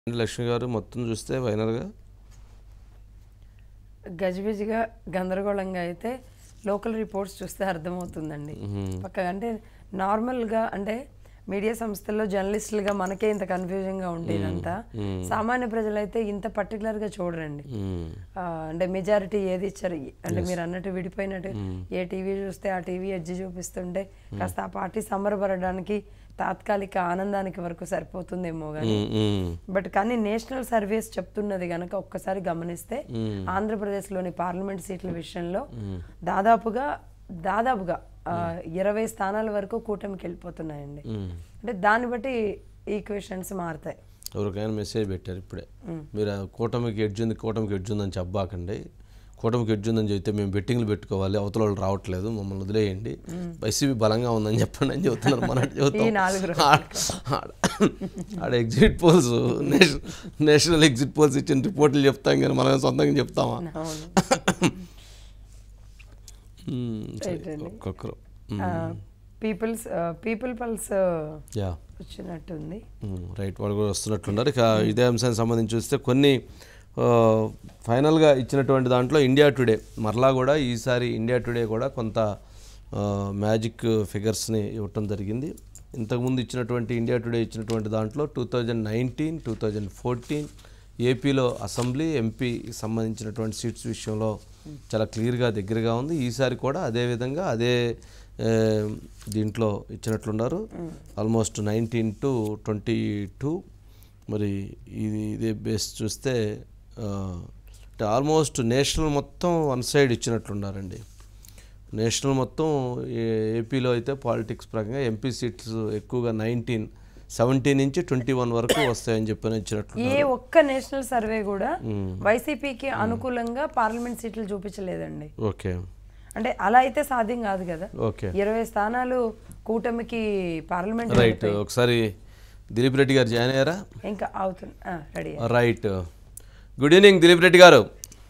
లక్ష్మి గారు మొత్తం చూస్తే ఫైనల్గా గజిబిజిగా గందరగోళంగా అయితే లోకల్ రిపోర్ట్స్ చూస్తే అర్థమవుతుందండి. పక్కగా అంటే నార్మల్గా అంటే మీడియా సంస్థల్లో జర్నలిస్టులుగా మనకే ఇంత కన్ఫ్యూజన్గా ఉండేదంతా సామాన్య ప్రజలైతే ఇంత పర్టికులర్గా చూడరండి. అంటే మెజారిటీ ఏది ఇచ్చారు అంటే మీరు అన్నట్టు విడిపోయినట్టు ఏ టీవీ చూస్తే ఆ టీవీ ఎడ్జి చూపిస్తుంటే కాస్త ఆ పార్టీ సంబరపడడానికి తాత్కాలిక ఆనందానికి వరకు సరిపోతుందేమో కానీ బట్ కానీ నేషనల్ సర్వేస్ చెప్తున్నది కనుక ఒక్కసారి గమనిస్తే ఆంధ్రప్రదేశ్లోని పార్లమెంట్ సీట్ల విషయంలో దాదాపుగా 20 స్థానాల వరకు కూటమికి వెళ్ళిపోతున్నాయండి. అంటే దాన్ని బట్టి ఈక్వేషన్స్ మారుతాయి. ఎవరికైనా మెసేజ్ పెట్టారు ఇప్పుడే, మీరు కూటమికి ఎడ్జ్ ఉందని చెప్పబాకండి, కూటమికి ఎడ్జ్ ఉందని చెప్తే మేము బెట్టింగ్లు పెట్టుకోవాలి, అవతల వాళ్ళు రావట్లేదు, మమ్మల్ని వదిలేయండి, వైసీపీ బలంగా ఉందని చెప్పండి అని చెబుతున్నారు. మన ఆడ exit polls national exit polls ఇచ్చిన రిపోర్ట్లు చెప్తాం కానీ మనం సొంతంగా చెప్తామా? ఒక్కొక్కరు పీపుల్ పల్స్ వచ్చినట్టుంది. రైట్, వాళ్ళు కూడా వస్తున్నట్లున్నారు. ఇక ఇదే అంశానికి సంబంధించి చూస్తే కొన్ని ఫైనల్గా ఇచ్చినటువంటి దాంట్లో ఇండియా టుడే మరలా కూడా ఈసారి ఇండియా టుడే కూడా కొంత మ్యాజిక్ ఫిగర్స్ని ఇవ్వటం జరిగింది. ఇంతకుముందు ఇచ్చినటువంటి ఇండియా టుడే ఇచ్చినటువంటి దాంట్లో 2019, 2014 ఏపీలో అసెంబ్లీ ఎంపీ సంబంధించినటువంటి సీట్స్ విషయంలో చాలా క్లియర్గా దగ్గరగా ఉంది. ఈసారి కూడా అదేవిధంగా అదే దీంట్లో ఇచ్చినట్లున్నారు. Almost 19 to 22. మరి ఇదే బేస్ చూస్తే ఆల్మోస్ట్ నేషనల్ మొత్తం వన్ సైడ్ ఇచ్చినట్లున్నారండి. నేషనల్ మొత్తం ఏపీలో అయితే పాలిటిక్స్ ప్రకారంగా ఎంపీ సీట్స్ ఎక్కువగా 17 నుంచి 21 వరకు వస్తాయని చెప్పని ఇచ్చినట్లు. ఏ ఒక్క నేషనల్ సర్వే కూడా వైసీపీకి అనుకూలంగా పార్లమెంట్ సీట్లు చూపించలేదండి. ఓకే, అంటే అలా అయితే సాధ్యం కాదు కదా. ఓకే, 20 స్థానాలు కూటమికి పార్లమెంట్. రైట్, ఒకసారి దిలీప్ రెడ్డి గారు జాయిన్ అయ్యారా? ఇంకా అవుతుంది, ready. Right, good evening Dilip Reddy గారు.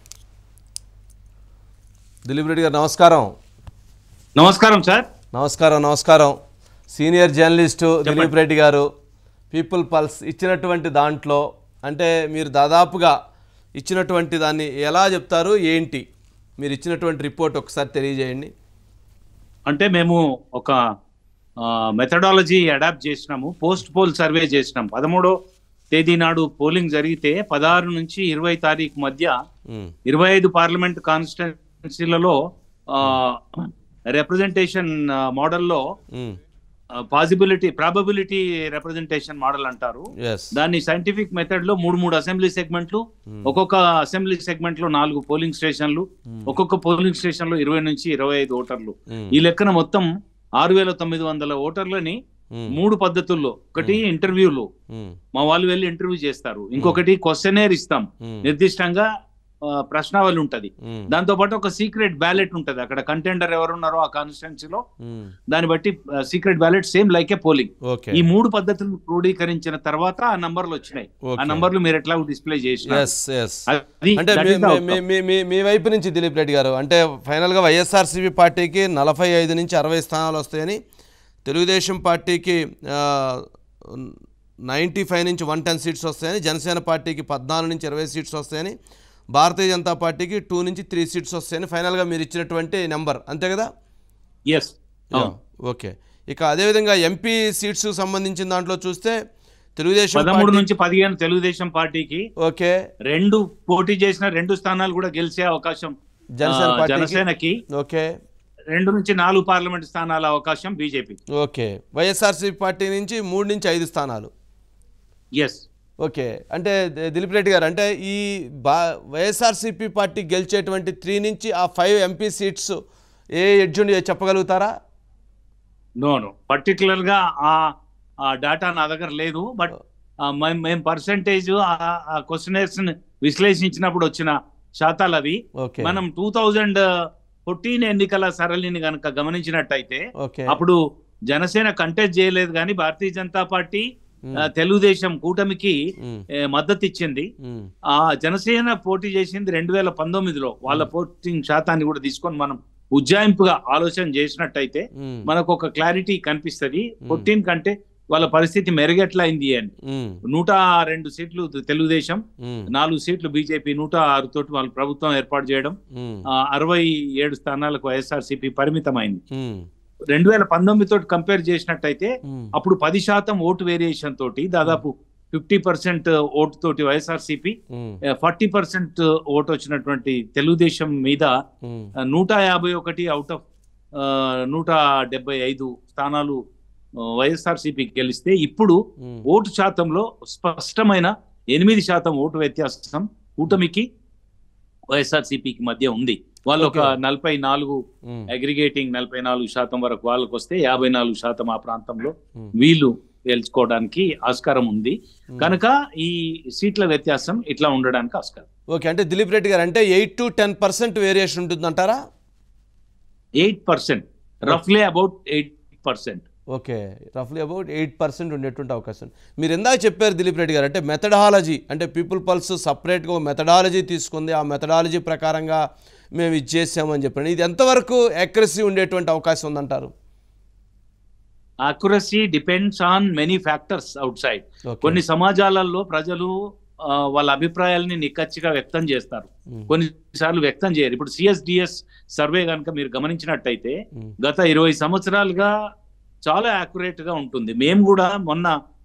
దిలీప్ రెడ్డి గారు నమస్కారం. నమస్కారం సార్. నమస్కారం. సీనియర్ జర్నలిస్టు దిలీప్ రెడ్డి గారు, పీపుల్ పల్స్ ఇచ్చినటువంటి దాంట్లో అంటే మీరు దాదాపుగా ఇచ్చినటువంటి దాన్ని ఎలా చెప్తారు, ఏంటి మీరు ఇచ్చినటువంటి రిపోర్ట్ ఒకసారి తెలియజేయండి. అంటే మేము ఒక మెథడాలజీ అడాప్ట్ చేసినాము. పోస్ట్ పోల్ సర్వే చేసినాం. 13వ తేదీ నాడు పోలింగ్ జరిగితే 16 నుంచి 20 తారీఖు మధ్య 25 పార్లమెంట్ కాన్స్టిట్యున్సీలలో రిప్రజెంటేషన్ మోడల్లో ప్రాబబిలిటీ రిప్రజెంటేషన్ మోడల్ అంటారు. దాన్ని సైంటిఫిక్ మెథడ్ లో 3 అసెంబ్లీ సెగ్మెంట్లు, ఒక్కొక్క అసెంబ్లీ సెగ్మెంట్ లో 4 పోలింగ్ స్టేషన్లు, ఒక్కొక్క పోలింగ్ స్టేషన్ లో 20 నుంచి 25 ఓటర్లు. ఈ లెక్కన మొత్తం 6900 ఓటర్లని 3 పద్ధతుల్లో, ఒకటి ఇంటర్వ్యూలు, మా వాళ్ళు వెళ్ళి ఇంటర్వ్యూ చేస్తారు, ఇంకొకటి క్వశ్చనేర్ ఇస్తాం, నిర్దిష్టంగా ప్రశ్నావళి ఉంటది, దాంతో పాటు ఒక సీక్రెట్ బ్యాలెట్ ఉంటది. అక్కడ కంటెండర్ ఎవరున్నారో ఆ కాన్స్టిట్యున్సీలో దాన్ని బట్టి secret ballot same like a polling. ఈ 3 పద్ధతులను క్రోడీకరించిన తర్వాత ఆ నంబర్లు వచ్చినాయి. ఆ నంబర్లు మీరు ఎట్లా డిస్ప్లే చేసినారు? అంటే మీ వైపు నుంచి దిలీప్ రెడ్డి గారు, అంటే ఫైనల్ గా వైఎస్ఆర్సీపీ పార్టీకి 45 నుంచి 60 స్థానాలు వస్తాయని, తెలుగుదేశం పార్టీకి 95 నుంచి 110 సీట్స్ వస్తాయని, జనసేన పార్టీకి 14 నుంచి 20 సీట్స్ వస్తాయని, భారతీయ జనతా పార్టీకి 2 నుంచి 3 సీట్స్ వస్తాయని ఫైనల్గా మీరు ఇచ్చినటువంటి నెంబర్, అంతే కదా? ఓకే, ఇక అదేవిధంగా ఎంపీ సీట్స్ సంబంధించిన దాంట్లో చూస్తే తెలుగుదేశం 13 నుంచి 15 తెలుగుదేశం పార్టీకి, ఓకే, 2 పోటీ చేసిన 2 స్థానాలు కూడా గెలిచే అవకాశం జనసేనకి, ఓకే, 2 నుంచి 4 పార్లమెంట్ స్థానాల అవకాశం బీజేపీ, ఓకే, వైఎస్ఆర్సీపీ పార్టీ నుంచి 3 నుంచి 5 స్థానాలు. ఓకే, అంటే దిలీప్ రెడ్డి గారు, అంటే ఈ వైఎస్ఆర్సీపీ పార్టీ గెలిచేటువంటి 3 నుంచి ఆ 5 ఎంపీ సీట్స్ ఏ ఎడ్జుండి చెప్పగలుగుతారా? నో పర్టికులర్ గా ఆ డేటా నా దగ్గర లేదు. బట్ మేము పర్సెంటేజ్ ఆ క్వశ్చనర్స్ విశ్లేషించినప్పుడు వచ్చిన శాతాలు అవి. మనం 2014 ఎన్నికల సరళిని కనుక గమనించినట్టయితే అప్పుడు జనసేన కంటెస్ట్ చేయలేదు, కానీ భారతీయ జనతా పార్టీ తెలుగుదేశం కూటమికి మద్దతు ఇచ్చింది. ఆ జనసేన పోటీ చేసింది 2019లో. వాళ్ళ పోటింగ్ శాతాన్ని కూడా తీసుకొని మనం ఉజ్జాయింపుగా ఆలోచన చేసినట్టయితే మనకు ఒక క్లారిటీ కనిపిస్తుంది. 14 కంటే వాళ్ళ పరిస్థితి మెరుగెట్లయింది అని. 102 సీట్లు తెలుగుదేశం, 4 సీట్లు బీజేపీ, 106 తోటి వాళ్ళు ప్రభుత్వం ఏర్పాటు చేయడం, 67 స్థానాలకు వైఎస్ఆర్సీపీ పరిమితమైంది. 2019 తోటి కంపేర్ చేసినట్టయితే అప్పుడు 10% ఓటు వేరియేషన్ తోటి దాదాపు 50% ఓటు తోటి వైఎస్ఆర్సీపీ, 40% ఓటు వచ్చినటువంటి తెలుగుదేశం మీద 151 అవుట్ ఆఫ్ 175 స్థానాలు వైఎస్ఆర్సీపీకి గెలిస్తే, ఇప్పుడు ఓటు శాతంలో స్పష్టమైన 8% ఓటు వ్యత్యాసం కూటమికి వైఎస్ఆర్సీపీకి మధ్య ఉంది. వాళ్ళు ఒక 44 అగ్రిగేటింగ్ 44% వరకు వాళ్ళకు వస్తే 54% ఆ ప్రాంతంలో వీళ్ళు గెలుచుకోవడానికి ఆస్కారం ఉంది. కనుక ఈ సీట్ల వ్యత్యాసం ఇట్లా ఉండడానికి ఆస్కారం. ఓకే, అంటే దిలీప్ రెడ్డి గారు అంటే 8 to 10% వేరియేషన్ ఉంటుందంటారా? 8%, రఫ్లీ అబౌట్ 8%. ఓకే, రఫ్లీ అబౌట్ 8% ఉండేటువంటి అవకాశం. మీరు ఎందాక చెప్పారు దిలీప్ రెడ్డి గారు, అంటే మెథడాలజీ, అంటే పీపుల్ పల్స్ సపరేట్గా ఒక మెథడాలజీ తీసుకుంది, ఆ మెథడాలజీ ప్రకారంగా మేము ఇది చేసామని చెప్పండి. ఇది ఎంతవరకు యాక్యురసీ ఉండేటువంటి అవకాశం ఉందంటారు? Accuracy depends on many factors outside. కొన్ని సమాజాలలో ప్రజలు వాళ్ళ అభిప్రాయాలని నిక్కచ్చిగా వ్యక్తం చేస్తారు, కొన్నిసార్లు వ్యక్తం చేయరు. ఇప్పుడు సిఎస్డిఎస్ సర్వే కనుక మీరు గమనించినట్టయితే గత 20 సంవత్సరాలుగా చాలా యాక్యురేట్ గా ఉంటుంది. మేము కూడా మొన్న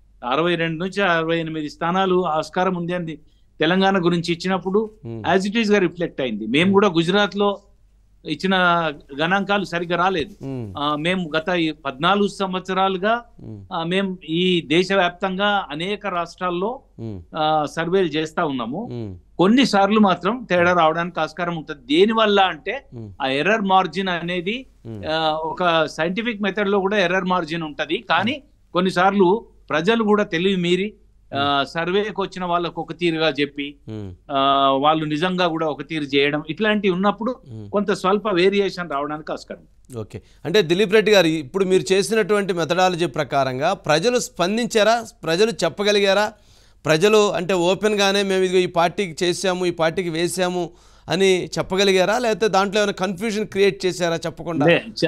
62 నుంచి 68 స్థానాలు ఆస్కారం ఉంది అని తెలంగాణ గురించి ఇచ్చినప్పుడు యాజ్ ఇట్ ఈస్ గా రిఫ్లెక్ట్ అయింది. మేము కూడా గుజరాత్ లో ఇచ్చిన గణాంకాలు సరిగ్గా రాలేదు. మేము గత 14 సంవత్సరాలుగా మేము ఈ దేశవ్యాప్తంగా అనేక రాష్ట్రాల్లో సర్వేలు చేస్తా ఉన్నాము. కొన్నిసార్లు మాత్రం తేడా రావడానికి ఆస్కారం ఉంటుంది. దేనివల్ల అంటే ఆ ఎర్రర్ మార్జిన్ అనేది ఒక సైంటిఫిక్ మెథడ్ లో కూడా ఎర్రర్ మార్జిన్ ఉంటది, కానీ కొన్నిసార్లు ప్రజలు కూడా తెలివి మీరి సర్వేకి వచ్చిన వాళ్ళకు ఒక తీరుగా చెప్పి వాళ్ళు నిజంగా కూడా ఒక తీరు చేయడం, ఇట్లాంటివి ఉన్నప్పుడు కొంత స్వల్ప వేరియేషన్ రావడానికి ఆస్కారం. ఓకే, అంటే దిలీప్ రెడ్డి గారు ఇప్పుడు మీరు చేసినటువంటి మెథడాలజీ ప్రకారంగా ప్రజలు స్పందించారా? ప్రజలు చెప్పగలిగారా? ప్రజలు అంటే ఓపెన్గానే మేము ఇది ఈ పార్టీకి చేసాము, ఈ పార్టీకి వేసాము అని చెప్పగలిగారా, లేకపోతే దాంట్లో ఏమైనా కన్ఫ్యూజన్ క్రియేట్ చేశారా? చెప్పకుండా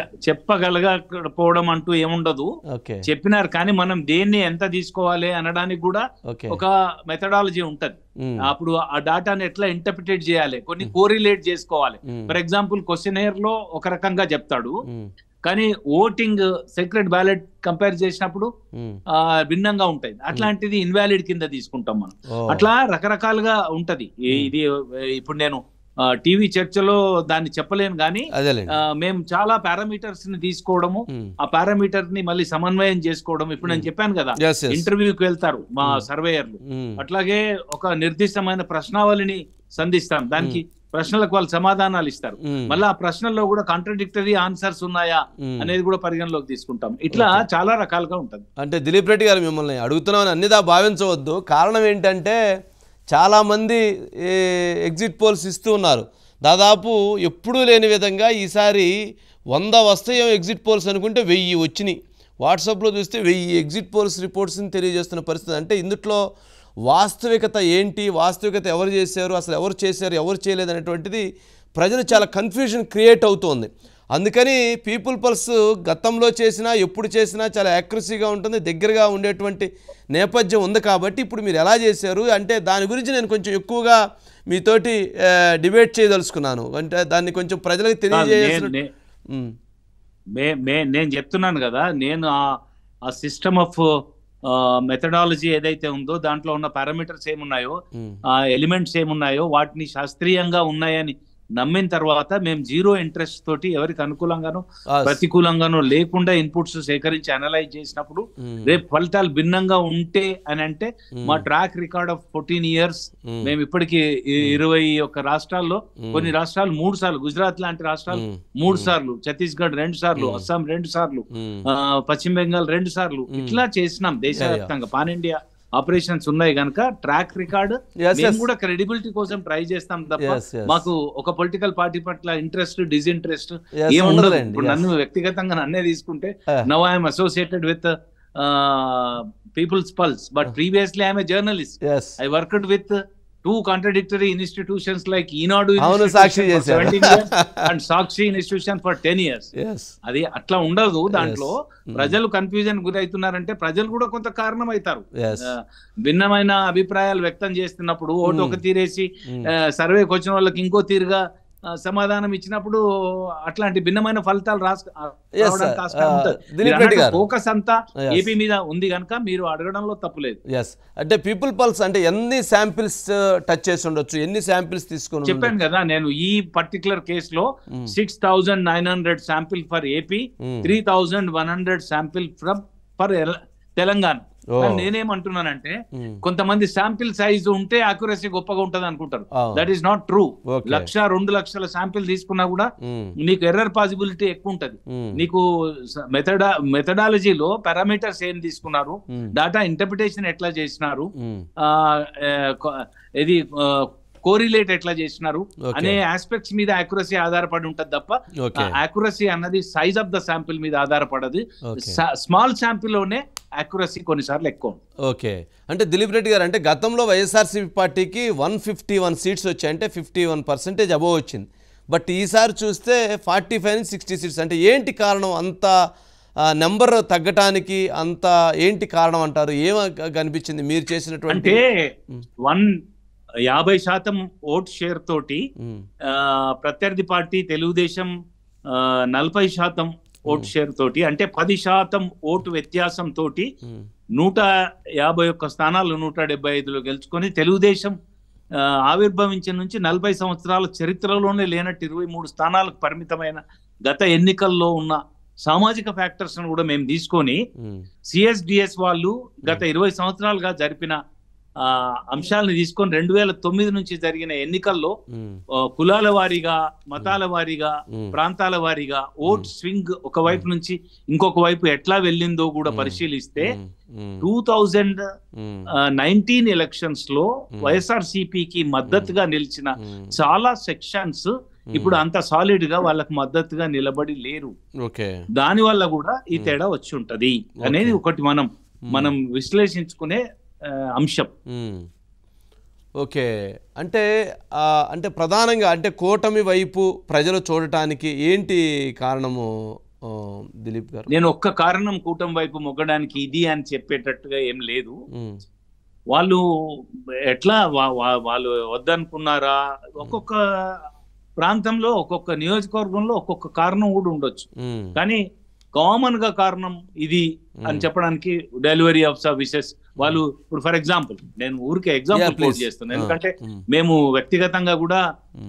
చెప్పగలగకపోవడం అంటూ ఏముండదు, చెప్పినారు. కానీ మనం దేన్ని ఎంత తీసుకోవాలి అనడానికి కూడా ఒక మెథడాలజీ ఉంటది. అప్పుడు ఆ డాటాని ఎట్లా ఇంటర్ప్రిటేట్ చేయాలి, కొన్ని కోరిలేట్ చేసుకోవాలి. ఫర్ ఎగ్జాంపుల్ క్వశ్చనైర్ లో ఒక రకంగా చెప్తాడు, కానీ ఓటింగ్ సీక్రెట్ బ్యాలెట్ కంపేర్ చేసినప్పుడు భిన్నంగా ఉంటాయి. అట్లాంటిది ఇన్వాలిడ్ కింద తీసుకుంటాం మనం. అట్లా రకరకాలుగా ఉంటది. ఇది ఇప్పుడు నేను టీవీ చర్చలో దాన్ని చెప్పలేను, కానీ మేము చాలా పారామీటర్స్ ని తీసుకోవడము, ఆ పారామీటర్ ని మళ్ళీ సమన్వయం చేసుకోవడం. ఇప్పుడు నేను చెప్పాను కదా, ఇంటర్వ్యూకి వెళ్తారు మా సర్వేయర్లు, అట్లాగే ఒక నిర్దిష్టమైన ప్రశ్నావళిని సంధిస్తాం, దానికి ప్రశ్నలకు వాళ్ళు సమాధానాలు ఇస్తారు. మళ్ళీ ఆ ప్రశ్నల్లో కూడా కాంట్రడిక్టరీ ఆన్సర్స్ ఉన్నాయా అనేది కూడా పరిగణలోకి తీసుకుంటాం. ఇట్లా చాలా రకాలుగా ఉంటుంది. అంటే దిలీప్ రెడ్డి గారు మిమ్మల్ని అడుగుతున్నామని అన్నిదా భావించవద్దు. కారణం ఏంటంటే చాలామంది ఎగ్జిట్ పోల్స్ ఇస్తూ ఉన్నారు. దాదాపు ఎప్పుడూ లేని విధంగా ఈసారి 100 వస్తాయో ఎగ్జిట్ పోల్స్ అనుకుంటే 1000 వచ్చినాయి. వాట్సాప్లో చూస్తే 1000 ఎగ్జిట్ పోల్స్ రిపోర్ట్స్ని తెలియజేస్తున్న పరిస్థితి. అంటే ఇందులో వాస్తవికత ఏంటి, వాస్తవికత ఎవరు చేశారు, అసలు ఎవరు చేశారు, ఎవరు చేయలేదు అనేటువంటిది ప్రజలు చాలా కన్ఫ్యూజన్ క్రియేట్ అవుతుంది. అందుకని పీపుల్ పల్స్ గతంలో చేసినా ఎప్పుడు చేసినా చాలా యాక్యురసీగా ఉంటుంది, దగ్గరగా ఉండేటువంటి నేపథ్యం ఉంది. కాబట్టి ఇప్పుడు మీరు ఎలా చేశారు అంటే దాని గురించి నేను కొంచెం ఎక్కువగా మీతోటి డిబేట్ చేయదలుచుకున్నాను. అంటే దాన్ని కొంచెం ప్రజలకు తెలియజేయాల్సిన నేను చెప్తున్నాను కదా, నేను ఆ సిస్టమ్ ఆఫ్ మెథడాలజీ ఏదైతే ఉందో దాంట్లో ఉన్న పారామీటర్స్ ఏమున్నాయో, ఆ ఎలిమెంట్స్ ఏమున్నాయో వాటిని శాస్త్రీయంగా ఉన్నాయని నమ్మిన తర్వాత మేము జీరో ఇంట్రెస్ట్ తోటి ఎవరికి అనుకూలంగానో ప్రతికూలంగానో లేకుండా ఇన్పుట్స్ సేకరించి అనలైజ్ చేసినప్పుడు రేపు ఫలితాలు భిన్నంగా ఉంటే అని అంటే మా ట్రాక్ రికార్డ్ ఆఫ్ 14 years మేము ఇప్పటికీ 21 రాష్ట్రాల్లో, కొన్ని రాష్ట్రాలు 3 సార్లు, గుజరాత్ లాంటి రాష్ట్రాలు 3 సార్లు, ఛత్తీస్గఢ్ 2 సార్లు, అస్సాం 2 సార్లు, పశ్చిమ బెంగాల్ 2 సార్లు, ఇట్లా చేసినాం దేశవ్యాప్తంగా. పాన్ ఇండియా ఆపరేషన్స్ ఉన్నాయి కనుక ట్రాక్ రికార్డ్ మేము కూడా క్రెడిబిలిటీ కోసం ట్రై చేస్తాం తప్ప మాకు ఒక పొలిటికల్ పార్టీ పట్ల ఇంట్రెస్ట్ డిస్ఇంట్రెస్ట్ ఏముండదు. ఇప్పుడు నన్ను వ్యక్తిగతంగా నన్నే తీసుకుంటే now I'm associated with People's Pulse, but previously I'm a journalist. I worked with 2 contradictory institutions like Eenadu అవును, institution సాక్షి for చేశారు. 17 years and Sakshi institution for 10 years. yes అది అట్లా ఉండదు. దాంట్లో ప్రజలు కన్ఫ్యూజన్ గురవుతున్నారంటే ప్రజలు కూడా కొంత కారణం అవుతారు. yes భిన్నమైన అభిప్రాయాలు వ్యక్తం చేస్తున్నప్పుడు ఓటు ఒక తీరేసి సర్వేకి వచ్చిన వాళ్ళకి ఇంకో తీరుగా సమాధానం ఇచ్చినప్పుడు అట్లాంటి భిన్నమైన ఫలితాలు రావడానికి ఆస్కారం ఉంటుంది. ఫోకస్ అంతా ఏపీ మీద ఉంది కనుక మీరు అడగడంలో తప్పులేదు. ఎస్ అంటే పీపుల్ పల్స్ అంటే ఎన్ని శాంపిల్స్ టచ్ చేసి ఉండొచ్చు, ఎన్ని శాంపిల్స్ తీసుకొని చెప్పాను కదా నేను ఈ పర్టికులర్ కేసులో 6,900 sample for AP, 3,100 sample for Telangana. నేనేమంటున్నానంటే కొంతమంది శాంపిల్ సైజు ఉంటే అక్యురసీ గొప్పగా ఉంటది అనుకుంటారు. That is not true. 1,00,000 2 లక్షల శాంపిల్ తీసుకున్నా కూడా నీకు ఎర్రర్ పాసిబిలిటీ ఎక్కువ ఉంటది. నీకు మెథడాలజీలో పారామీటర్స్ ఏం తీసుకున్నారు, డాటా ఇంటర్ప్రిటేషన్ ఎట్లా చేసినారు, ఇది కోరిలేట్ ఎట్లా చేసినారు అనే ఆస్పెక్ట్స్ మీద యాక్యురసీ ఆధారపడి ఉంటది తప్ప యాక్యురసీ అన్నది సైజ్ ఆఫ్ ద శాంపిల్ మీద ఆధారపడదు. స్మాల్ శాంపిల్ లోనే యాక్యురసీ కొన్నిసార్లు ఎక్కువ. ఓకే, అంటే దిలీప్ రెడ్డి గారు అంటే గతంలో వైఎస్ఆర్సీపీ పార్టీకి 151 సీట్స్ వచ్చాయి, అంటే 51% అబోవ్ వచ్చింది. బట్ ఈసారి చూస్తే 45-60 సీట్స్. అంటే ఏంటి కారణం అంత నెంబర్ తగ్గటానికి? అంత ఏంటి కారణం అంటారు? ఏం కనిపించింది మీరు చేసినటువంటి? అంటే 50% ఓట్ షేర్ తోటి ప్రత్యర్థి పార్టీ తెలుగుదేశం 40% ఓట్ షేర్ తోటి, అంటే 10% ఓటు వ్యత్యాసం తోటి 151 స్థానాలు 175లో గెలుచుకొని తెలుగుదేశం ఆవిర్భవించిన నుంచి 40 సంవత్సరాల చరిత్రలోనే లేనట్టు 23 స్థానాలకు పరిమితమైన గత ఎన్నికల్లో ఉన్న సామాజిక ఫ్యాక్టర్స్ కూడా మేము తీసుకొని సిఎస్డిఎస్ వాళ్ళు గత 20 సంవత్సరాలుగా జరిపిన అంశాలను తీసుకొని 2009 నుంచి జరిగిన ఎన్నికల్లో కులాల వారీగా, మతాల వారీగా, ప్రాంతాల వారీగా ఓట్ స్వింగ్ ఒక వైపు నుంచి ఇంకొక వైపు ఎట్లా వెళ్ళిందో కూడా పరిశీలిస్తే 2019 ఎలక్షన్స్ లో వైఎస్ఆర్సీపీకి మద్దతుగా నిలిచిన చాలా సెక్షన్స్ ఇప్పుడు అంత సాలిడ్ గా వాళ్ళకి మద్దతుగా నిలబడి లేరు. దాని వల్ల కూడా ఈ తేడా వచ్చి ఉంటది అనేది ఒకటి మనం విశ్లేషించుకునే అంశం. ఓకే, అంటే అంటే ప్రధానంగా అంటే కూటమి వైపు ప్రజలు చూడటానికి ఏంటి కారణము దిలీప్ గారు? నేను ఒక్క కారణం కూటమి వైపు మొగ్గడానికి ఇది అని చెప్పేటట్టుగా ఏం లేదు. వాళ్ళు ఎట్లా వాళ్ళు వద్దనుకున్నారా, ఒక్కొక్క ప్రాంతంలో ఒక్కొక్క నియోజకవర్గంలో ఒక్కొక్క కారణం కూడా ఉండొచ్చు. కానీ కామన్ గా కారణం ఇది అని చెప్పడానికి డెలివరీ ఆఫ్ సర్వీసెస్ వాళ్ళు ఇప్పుడు ఫర్ ఎగ్జాంపుల్ నేను ఊరికే ఎగ్జాంపుల్ కోట్ చేస్తున్నాను, ఎందుకంటే మేము వ్యక్తిగతంగా కూడా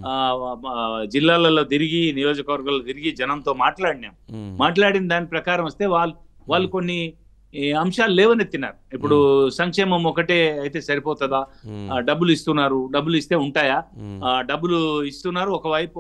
జిల్లాలలో తిరిగి నియోజకవర్గాల్లో తిరిగి జనంతో మాట్లాడిన దాని ప్రకారం వస్తే వాళ్ళు కొన్ని అంశాలు లేవనెత్తినారు. ఇప్పుడు సంక్షేమం ఒకటే అయితే సరిపోతుందా, డబ్బులు ఇస్తున్నారు, డబ్బులు ఇస్తే ఉంటాయా, డబ్బులు ఇస్తున్నారు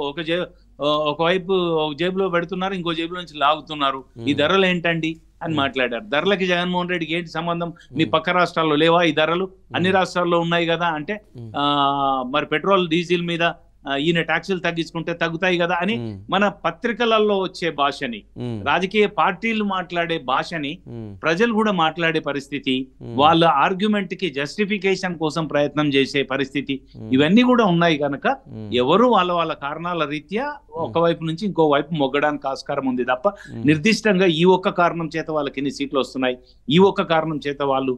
ఒకవైపు జేబులో పెడుతున్నారు, ఇంకో జేబులో నుంచి లాగుతున్నారు, ఈ ధరలు ఏంటండి అని మాట్లాడారు. ధరలకి జగన్మోహన్ రెడ్డికి ఏంటి సంబంధం, మీ పక్క రాష్ట్రాల్లో లేవా ఈ ధరలు, అన్ని రాష్ట్రాల్లో ఉన్నాయి కదా అంటే మరి పెట్రోల్ డీజిల్ మీద ఈయన ట్యాక్సులు తగ్గించుకుంటే తగ్గుతాయి కదా అని మన పత్రికలలో వచ్చే భాషని, రాజకీయ పార్టీలు మాట్లాడే భాషని ప్రజలు కూడా మాట్లాడే పరిస్థితి, వాళ్ళ ఆర్గ్యుమెంట్ కి జస్టిఫికేషన్ కోసం ప్రయత్నం చేసే పరిస్థితి, ఇవన్నీ కూడా ఉన్నాయి కనుక ఎవరు వాళ్ళ కారణాల రీత్యా ఒకవైపు నుంచి ఇంకో వైపు మొగ్గడానికి ఆస్కారం ఉంది తప్ప నిర్దిష్టంగా ఈ ఒక్క కారణం చేత వాళ్ళకి ఎన్ని సీట్లు వస్తున్నాయి, ఈ ఒక్క కారణం చేత వాళ్ళు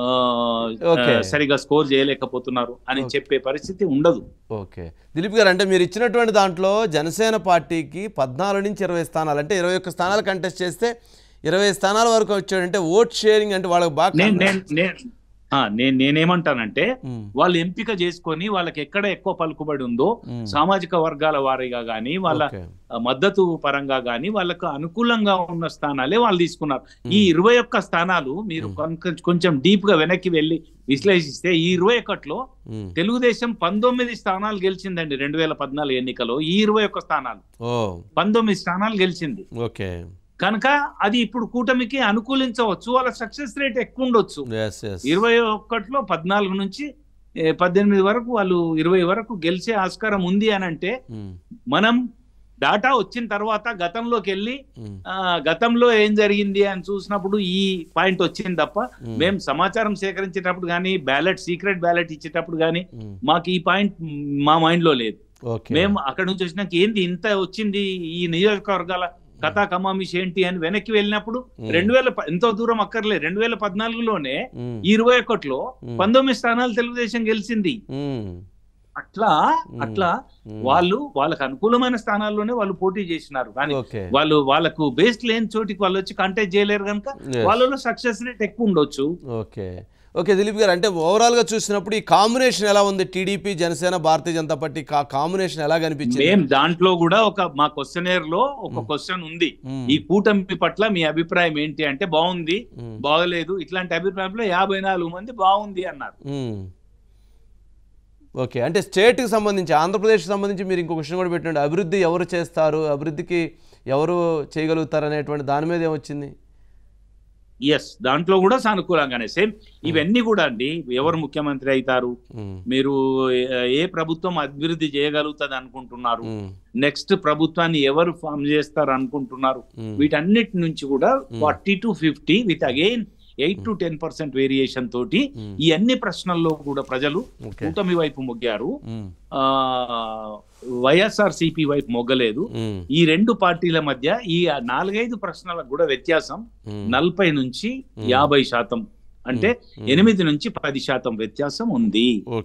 సరిగా స్కోర్ చేయలేకపోతున్నారు అని చెప్పే పరిస్థితి ఉండదు. ఓకే దిలీప్ గారు, అంటే మీరు ఇచ్చినటువంటి దాంట్లో జనసేన పార్టీకి 14 నుంచి 20 స్థానాలు, అంటే 21 స్థానాలు కంటెస్ట్ చేస్తే 20 స్థానాల వరకు వచ్చాడంటే ఓట్ షేరింగ్ అంటే వాళ్ళకి బాగా నేనేమంటానంటే వాళ్ళు ఎంపిక చేసుకొని వాళ్ళకి ఎక్కడ ఎక్కువ పలుకుబడి ఉందో సామాజిక వర్గాల వారీగా గానీ వాళ్ళ మద్దతు పరంగా గానీ వాళ్ళకు అనుకూలంగా ఉన్న స్థానాలే వాళ్ళు తీసుకున్నారు. ఈ 21 స్థానాలు మీరు కొంచెం డీప్ గా వెనక్కి వెళ్ళి విశ్లేషిస్తే ఈ 21లో తెలుగుదేశం 19 స్థానాలు గెలిచిందండి 2014 ఎన్నికలో. ఈ 21 స్థానాలు 19 స్థానాలు గెలిచింది. కనుక అది ఇప్పుడు కూటమికి అనుకూలించవచ్చు, వాళ్ళ సక్సెస్ రేట్ ఎక్కువ ఉండొచ్చు. 21లో 14 నుంచి 18 వరకు వాళ్ళు 20 వరకు గెలిచే ఆస్కారం ఉంది అని అంటే మనం డాటా వచ్చిన తర్వాత గతంలోకి వెళ్ళి గతంలో ఏం జరిగింది అని చూసినప్పుడు ఈ పాయింట్ వచ్చింది తప్ప మేము సమాచారం సేకరించేటప్పుడు కానీ సీక్రెట్ బ్యాలెట్ ఇచ్చేటప్పుడు కానీ మాకు ఈ పాయింట్ మా మైండ్ లో లేదు. మేము అక్కడ నుంచి వచ్చినాక ఏంది ఇంత వచ్చింది ఈ నియోజకవర్గాల కథా కమామిష్ ఏంటి అని వెనక్కి వెళ్ళినప్పుడు 2000 ఎంతో దూరం అక్కర్లేదు, 2014లోనే 21లో 19 స్థానాలు తెలుగుదేశం గెలిచింది. అట్లా వాళ్ళకు అనుకూలమైన స్థానాల్లోనే వాళ్ళు పోటీ చేసినారు. కానీ వాళ్ళకు బేస్డ్ లేని చోటికి వాళ్ళు వచ్చి కంటెస్ట్ చేయలేరు కనుక వాళ్ళలో సక్సెస్ రేట్ ఎక్కువ ఉండొచ్చు. ఓకే దిలీప్ గారు, అంటే ఓవరాల్ గా చూసినప్పుడు ఈ కాంబినేషన్ ఎలా ఉంది? టీడీపీ, జనసేన, భారతీయ జనతా పార్టీ కాంబినేషన్ ఎలా కనిపించింది? మేము దాంట్లో కూడా మా క్వశ్చనేర్ లో ఒక క్వశ్చన్ ఉంది, ఈ కూటమి పట్ల మీ అభిప్రాయం ఏంటి అంటే బాగుంది, బాగలేదు, ఇట్లాంటి అభిప్రాయంలో 54 మంది బాగుంది అన్నారు. ఓకే, అంటే స్టేట్కి సంబంధించి, ఆంధ్రప్రదేశ్కి సంబంధించి మీరు ఇంకో క్వశ్చన్ కూడా పెట్టండి, అభివృద్ధి ఎవరు చేస్తారు, అభివృద్ధికి ఎవరు చేయగలుగుతారు అనేటువంటి దాని మీద ఏమొచ్చింది? దాంట్లో కూడా సానుకూలంగానే సేమ్ ఇవన్నీ కూడా అండి. ఎవరు ముఖ్యమంత్రి అవుతారు, మీరు ఏ ప్రభుత్వం అభివృద్ధి చేయగలుగుతుంది అనుకుంటున్నారు, నెక్స్ట్ ప్రభుత్వాన్ని ఎవరు ఫామ్ చేస్తారు అనుకుంటున్నారు, వీటన్నిటి నుంచి కూడా 40 to 50 with again 8 to 10% variation తోటి ఈ అన్ని ప్రశ్నల్లో కూడా ప్రజలు కూటమి వైపు మొగ్గారు, వైఎస్ఆర్సీపీ వైపు మొగ్గలేదు. ఈ రెండు పార్టీల మధ్య ఈ 4-5 ప్రశ్నలకు కూడా వ్యత్యాసం 40 నుంచి 50%, అంటే 8 నుంచి 10% వ్యత్యాసం ఉంది.